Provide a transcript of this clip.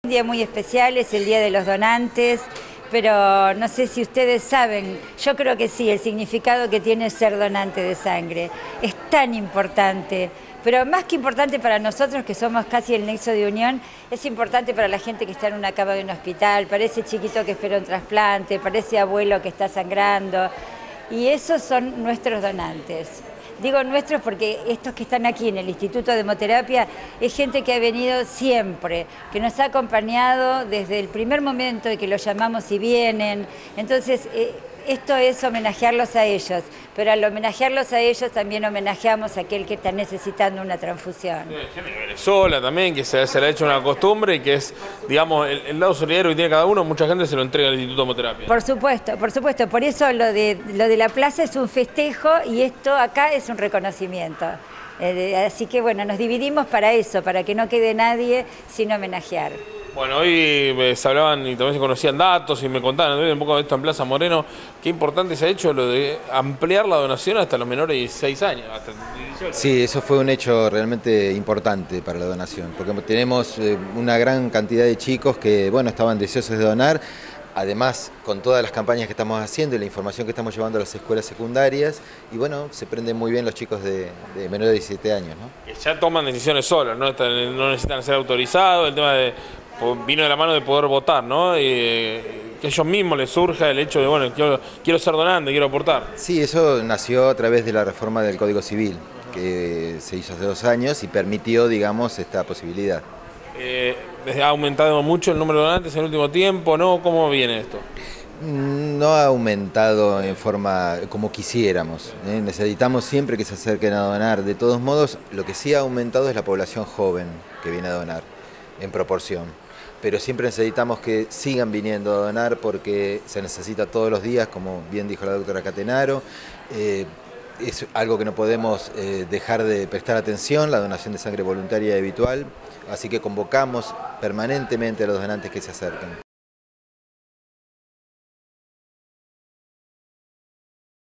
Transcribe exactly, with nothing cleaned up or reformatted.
Un día muy especial, es el Día de los Donantes, pero no sé si ustedes saben, yo creo que sí, el significado que tiene ser donante de sangre. Es tan importante, pero más que importante para nosotros que somos casi el nexo de unión, es importante para la gente que está en una cama de un hospital, para ese chiquito que espera un trasplante, para ese abuelo que está sangrando, y esos son nuestros donantes. Digo nuestros porque estos que están aquí en el Instituto de Hemoterapia es gente que ha venido siempre, que nos ha acompañado desde el primer momento de que los llamamos y vienen. Entonces, eh, esto es homenajearlos a ellos, pero al homenajearlos a ellos también homenajeamos a aquel que está necesitando una transfusión. Gente de Venezuela también, que se, se le ha hecho una costumbre y que es, digamos, el, el lado solidario que tiene cada uno, mucha gente se lo entrega al Instituto de Hemoterapia. Por supuesto, por supuesto, por eso lo de, lo de la plaza es un festejo y esto acá es un reconocimiento. Eh, así que bueno, nos dividimos para eso, para que no quede nadie sin homenajear. Bueno, hoy eh, se hablaban y también se conocían datos y me contaban un poco de esto en Plaza Moreno. Qué importante se ha hecho lo de ampliar la donación hasta los menores de dieciséis años, hasta dieciocho. Sí, eso fue un hecho realmente importante para la donación, porque tenemos eh, una gran cantidad de chicos que, bueno, estaban deseosos de donar. Además, con todas las campañas que estamos haciendo y la información que estamos llevando a las escuelas secundarias, y bueno, se prenden muy bien los chicos de, de menores de diecisiete años, ¿no? Que ya toman decisiones solos, ¿no? Están, no necesitan ser autorizados, el tema de, vino de la mano de poder votar, ¿no? Y, que a ellos mismos les surja el hecho de, bueno, quiero, quiero ser donante, quiero aportar. Sí, eso nació a través de la reforma del Código Civil, que se hizo hace dos años y permitió, digamos, esta posibilidad. Eh, ¿Ha aumentado mucho el número de donantes en el último tiempo? ¿No? ¿Cómo viene esto? No ha aumentado en forma como quisiéramos, ¿eh? Necesitamos siempre que se acerquen a donar. De todos modos, lo que sí ha aumentado es la población joven que viene a donar, en proporción. Pero siempre necesitamos que sigan viniendo a donar porque se necesita todos los días, como bien dijo la doctora Catenaro. Eh, es algo que no podemos eh, dejar de prestar atención, la donación de sangre voluntaria y habitual. Así que convocamos permanentemente a los donantes que se acerquen.